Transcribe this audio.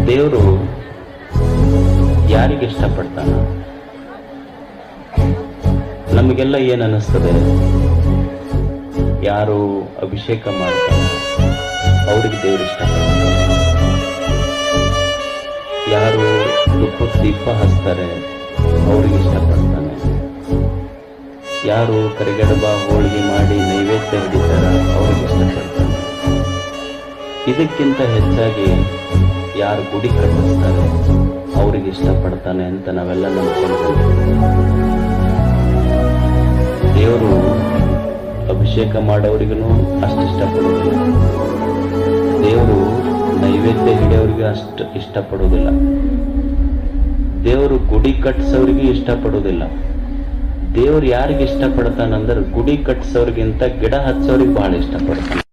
ದೇವರು ಯಾರಿಗೆ ಇಷ್ಟಪಡ್ತಾನ? ನಮಗೆಲ್ಲ ಏನ್ ಅನಿಸ್ತದೆ? ಯಾರು ಅಭಿಷೇಕ ಮಾಡ್ತಾನೆ ಅವ್ರಿಗೆ ದೇವರು ಇಷ್ಟಪಡ್ತಾನೆ. ಯಾರು ದುಃಖದ ದೀಪ ಹಚ್ತಾರೆ ಅವ್ರಿಗೆ ಇಷ್ಟಪಡ್ತಾನೆ. ಯಾರು ಕರಿಗಡಬ ಹೋಳಿಗೆ ಮಾಡಿ ನೈವೇದ್ಯ ಹಿಡಿತಾರ ಅವ್ರಿಗೆ ಇಷ್ಟಪಡ್ತಾನೆ. ಇದಕ್ಕಿಂತ ಹೆಚ್ಚಾಗಿ ಯಾರು ಗುಡಿ ಕಟ್ಟಿಸ್ತಾರೆ ಅವ್ರಿಗೆ ಇಷ್ಟಪಡ್ತಾನೆ ಅಂತ ನಾವೆಲ್ಲ ನಂಬ್ಕೊಂಡಿದ್ದೀವಿ. ದೇವರು ಅಭಿಷೇಕ ಮಾಡೋರಿಗೂ ಅಷ್ಟು ಇಷ್ಟಪಡೋದಿಲ್ಲ. ದೇವರು ನೈವೇದ್ಯ ಹಿಡಿಯೋರಿಗೆ ಅಷ್ಟು ಇಷ್ಟಪಡೋದಿಲ್ಲ. ದೇವರು ಗುಡಿ ಕಟ್ಟಿಸೋರಿಗೆ ಇಷ್ಟಪಡೋದಿಲ್ಲ. ದೇವ್ರು ಯಾರಿಗೆ ಇಷ್ಟಪಡ್ತಾನಂದ್ರೆ ಗುಡಿ ಕಟ್ಟಿಸೋರಿಗಿಂತ ಗಿಡ ಹಚ್ಚೋರಿಗೆ ಬಹಳ ಇಷ್ಟಪಡ್ತಾನೆ.